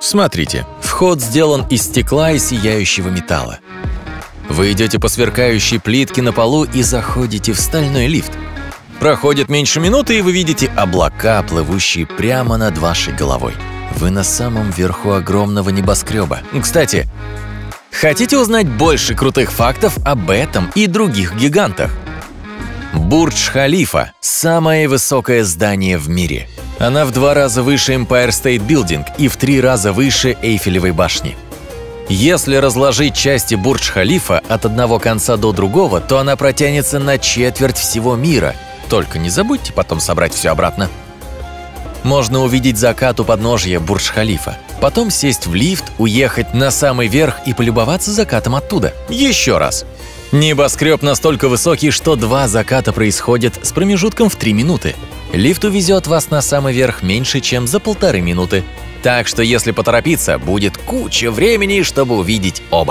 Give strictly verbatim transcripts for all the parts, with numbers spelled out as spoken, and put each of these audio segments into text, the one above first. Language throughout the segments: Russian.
Смотрите, вход сделан из стекла и сияющего металла. Вы идете по сверкающей плитке на полу и заходите в стальной лифт. Проходит меньше минуты, и вы видите облака, плывущие прямо над вашей головой. Вы на самом верху огромного небоскреба. Кстати, хотите узнать больше крутых фактов об этом и других гигантах? Бурдж-Халифа – самое высокое здание в мире. Она в два раза выше Empire State Building и в три раза выше Эйфелевой башни. Если разложить части Бурдж-Халифа от одного конца до другого, то она протянется на четверть всего мира. Только не забудьте потом собрать все обратно. Можно увидеть закат у подножья Бурдж-Халифа, потом сесть в лифт, уехать на самый верх и полюбоваться закатом оттуда. Еще раз. Небоскреб настолько высокий, что два заката происходят с промежутком в три минуты. Лифт увезет вас на самый верх меньше, чем за полторы минуты. Так что, если поторопиться, будет куча времени, чтобы увидеть оба.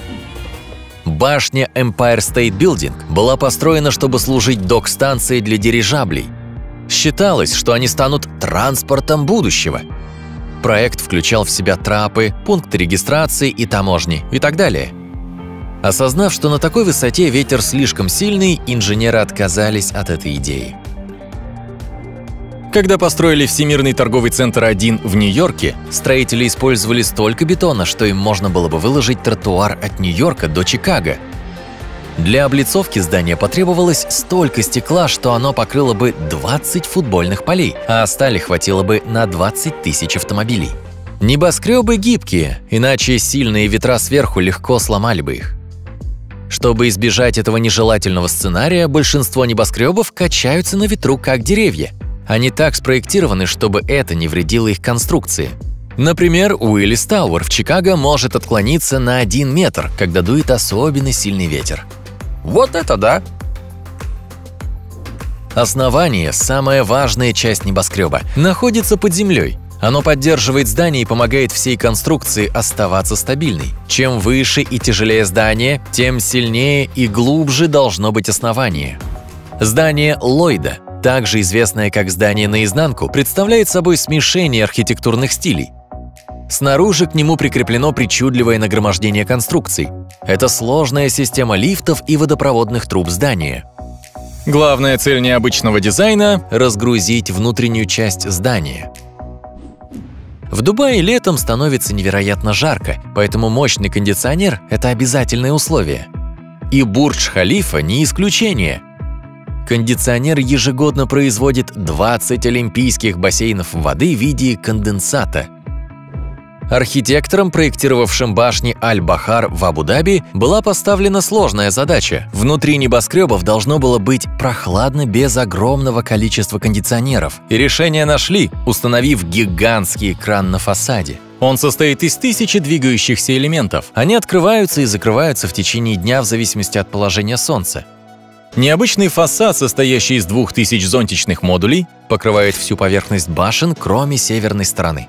Башня Empire State Building была построена, чтобы служить док-станцией для дирижаблей. Считалось, что они станут транспортом будущего. Проект включал в себя трапы, пункты регистрации и таможни и так далее. Осознав, что на такой высоте ветер слишком сильный, инженеры отказались от этой идеи. Когда построили Всемирный торговый центр один в Нью-Йорке, строители использовали столько бетона, что им можно было бы выложить тротуар от Нью-Йорка до Чикаго. Для облицовки здания потребовалось столько стекла, что оно покрыло бы двадцать футбольных полей, а стали хватило бы на двадцать тысяч автомобилей. Небоскребы гибкие, иначе сильные ветра сверху легко сломали бы их. Чтобы избежать этого нежелательного сценария, большинство небоскребов качаются на ветру, как деревья. Они так спроектированы, чтобы это не вредило их конструкции. Например, Уиллис Тауэр в Чикаго может отклониться на один метр, когда дует особенно сильный ветер. Вот это да! Основание – самая важная часть небоскреба. Находится под землей. Оно поддерживает здание и помогает всей конструкции оставаться стабильной. Чем выше и тяжелее здание, тем сильнее и глубже должно быть основание. Здание Ллойда, также известное как здание наизнанку, представляет собой смешение архитектурных стилей. Снаружи к нему прикреплено причудливое нагромождение конструкций. Это сложная система лифтов и водопроводных труб здания. Главная цель необычного дизайна – разгрузить внутреннюю часть здания. В Дубае летом становится невероятно жарко, поэтому мощный кондиционер – это обязательное условие. И Бурдж-Халифа не исключение. Кондиционер ежегодно производит двадцать олимпийских бассейнов воды в виде конденсата. Архитектором, проектировавшим башни Аль-Бахар в Абу-Даби, была поставлена сложная задача. Внутри небоскребов должно было быть прохладно без огромного количества кондиционеров. И решение нашли, установив гигантский экран на фасаде. Он состоит из тысячи двигающихся элементов. Они открываются и закрываются в течение дня в зависимости от положения солнца. Необычный фасад, состоящий из двух тысяч зонтичных модулей, покрывает всю поверхность башен, кроме северной стороны.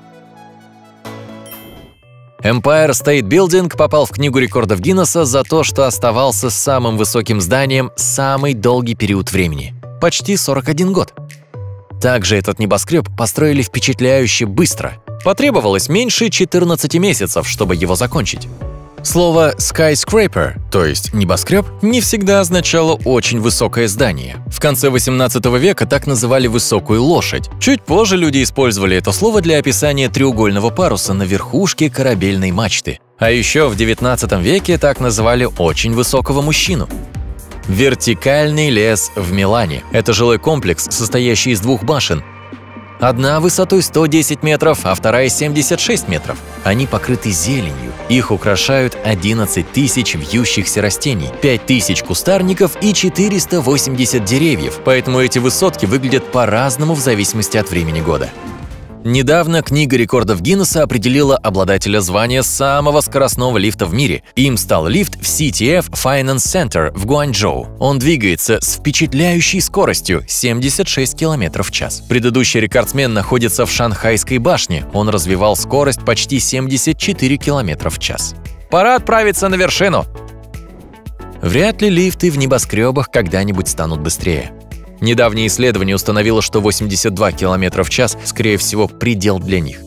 Empire State Building попал в Книгу рекордов Гиннесса за то, что оставался самым высоким зданием самый долгий период времени – почти сорок один год. Также этот небоскреб построили впечатляюще быстро. Потребовалось меньше четырнадцати месяцев, чтобы его закончить. Слово «skyscraper», то есть небоскреб, не всегда означало очень высокое здание. В конце восемнадцатого века так называли высокую лошадь. Чуть позже люди использовали это слово для описания треугольного паруса на верхушке корабельной мачты. А еще в девятнадцатом веке так называли очень высокого мужчину. Вертикальный лес в Милане – это жилой комплекс, состоящий из двух башен. Одна высотой сто десять метров, а вторая семьдесят шесть метров. Они покрыты зеленью. Их украшают одиннадцать тысяч вьющихся растений, пять тысяч кустарников и четыреста восемьдесят деревьев, поэтому эти высотки выглядят по-разному в зависимости от времени года. Недавно Книга рекордов Гиннесса определила обладателя звания самого скоростного лифта в мире. Им стал лифт в си ти эф Finance Center в Гуанчжоу. Он двигается с впечатляющей скоростью – семьдесят шесть километров в час. Предыдущий рекордсмен находится в Шанхайской башне. Он развивал скорость почти семьдесят четыре километра в час. Пора отправиться на вершину! Вряд ли лифты в небоскребах когда-нибудь станут быстрее. Недавнее исследование установило, что восемьдесят два километра в час, скорее всего, предел для них.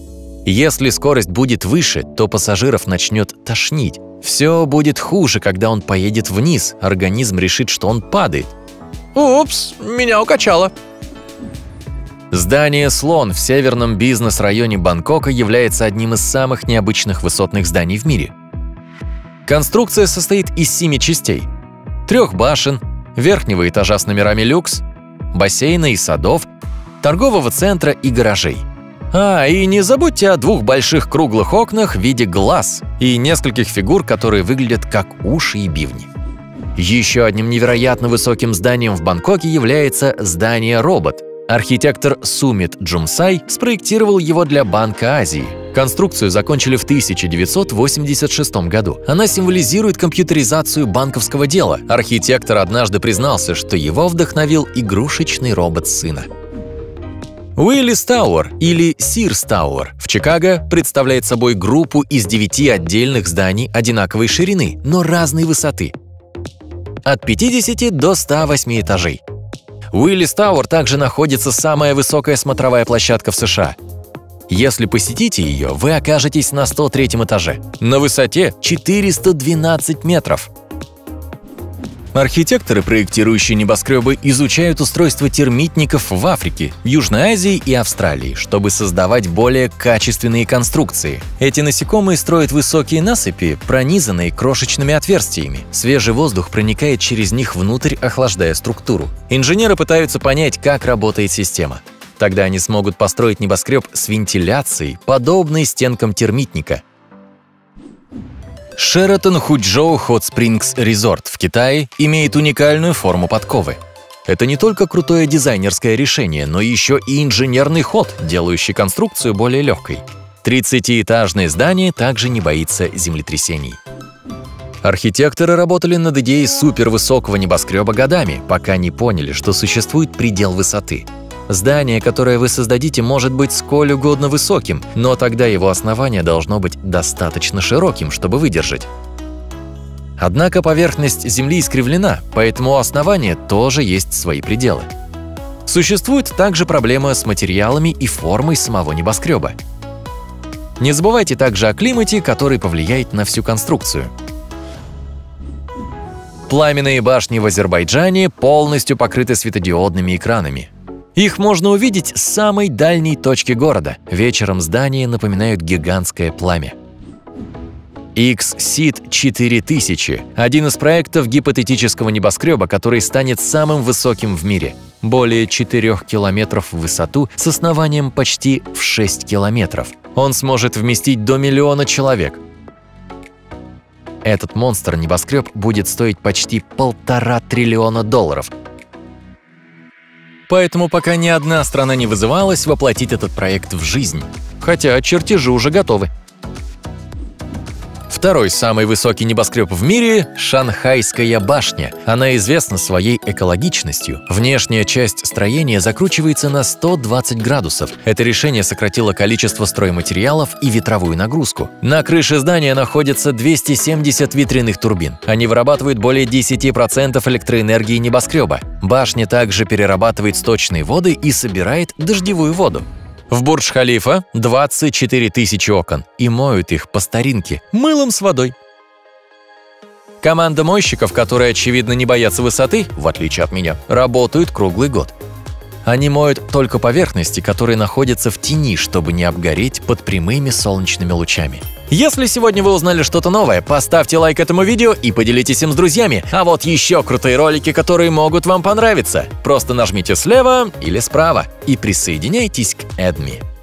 Если скорость будет выше, то пассажиров начнет тошнить. Все будет хуже, когда он поедет вниз, организм решит, что он падает. Упс, меня укачало. Здание «Слон» в северном бизнес-районе Бангкока является одним из самых необычных высотных зданий в мире. Конструкция состоит из семи частей. Трех башен, верхнего этажа с номерами люкс, бассейна и садов, торгового центра и гаражей. А, и не забудьте о двух больших круглых окнах в виде глаз и нескольких фигур, которые выглядят как уши и бивни. Еще одним невероятно высоким зданием в Бангкоке является здание-робот. Архитектор Сумит Джумсай спроектировал его для Банка Азии. Конструкцию закончили в тысяча девятьсот восемьдесят шестом году. Она символизирует компьютеризацию банковского дела. Архитектор однажды признался, что его вдохновил игрушечный робот сына. Уиллис Тауэр или Сирс Тауэр в Чикаго представляет собой группу из девяти отдельных зданий одинаковой ширины, но разной высоты. От пятидесяти до ста восьми этажей. Уиллис Тауэр также находится самая высокая смотровая площадка в США. Если посетите ее, вы окажетесь на сто третьем этаже, на высоте четыреста двенадцать метров. Архитекторы, проектирующие небоскребы, изучают устройство термитников в Африке, Южной Азии и Австралии, чтобы создавать более качественные конструкции. Эти насекомые строят высокие насыпи, пронизанные крошечными отверстиями. Свежий воздух проникает через них внутрь, охлаждая структуру. Инженеры пытаются понять, как работает система. Тогда они смогут построить небоскреб с вентиляцией, подобной стенкам термитника. Sheraton Худжоу Hot Springs Resort в Китае имеет уникальную форму подковы. Это не только крутое дизайнерское решение, но еще и инженерный ход, делающий конструкцию более легкой. тридцатиэтажное здание также не боится землетрясений. Архитекторы работали над идеей супервысокого небоскреба годами, пока не поняли, что существует предел высоты. Здание, которое вы создадите, может быть сколь угодно высоким, но тогда его основание должно быть достаточно широким, чтобы выдержать. Однако поверхность Земли искривлена, поэтому у основания тоже есть свои пределы. Существует также проблема с материалами и формой самого небоскреба. Не забывайте также о климате, который повлияет на всю конструкцию. Пламенные башни в Азербайджане полностью покрыты светодиодными экранами. Их можно увидеть с самой дальней точки города. Вечером здания напоминают гигантское пламя. X-Seed четыре тысячи – один из проектов гипотетического небоскреба, который станет самым высоким в мире. Более четырёх километров в высоту с основанием почти в шесть километров. Он сможет вместить до миллиона человек. Этот монстр-небоскреб будет стоить почти полтора триллиона долларов. Поэтому пока ни одна страна не вызывалась воплотить этот проект в жизнь. Хотя чертежи уже готовы. Второй самый высокий небоскреб в мире – Шанхайская башня. Она известна своей экологичностью. Внешняя часть строения закручивается на сто двадцать градусов. Это решение сократило количество стройматериалов и ветровую нагрузку. На крыше здания находятся двести семьдесят ветряных турбин. Они вырабатывают более десяти процентов электроэнергии небоскреба. Башня также перерабатывает сточные воды и собирает дождевую воду. В Бурдж-Халифа двадцать четыре тысячи окон, и моют их по старинке мылом с водой. Команда мойщиков, которые, очевидно, не боятся высоты, в отличие от меня, работают круглый год. Они моют только поверхности, которые находятся в тени, чтобы не обгореть под прямыми солнечными лучами. Если сегодня вы узнали что-то новое, поставьте лайк этому видео и поделитесь им с друзьями. А вот еще крутые ролики, которые могут вам понравиться. Просто нажмите слева или справа и присоединяйтесь к Эдми.